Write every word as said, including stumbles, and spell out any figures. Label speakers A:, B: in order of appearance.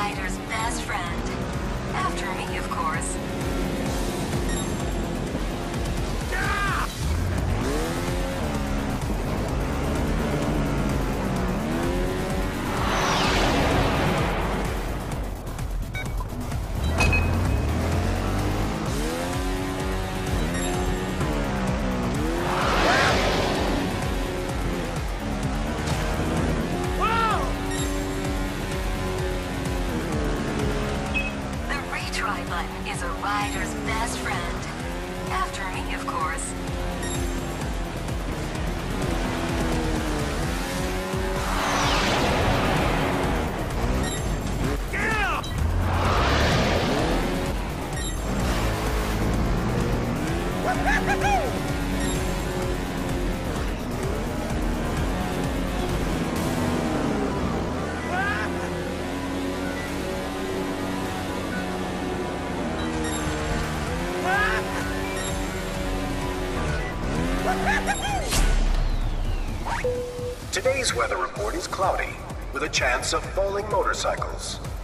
A: rider's best friend. After me, of course. Try button is a rider's best friend. After me, of course.
B: Today's weather report is cloudy, with a chance of falling motorcycles.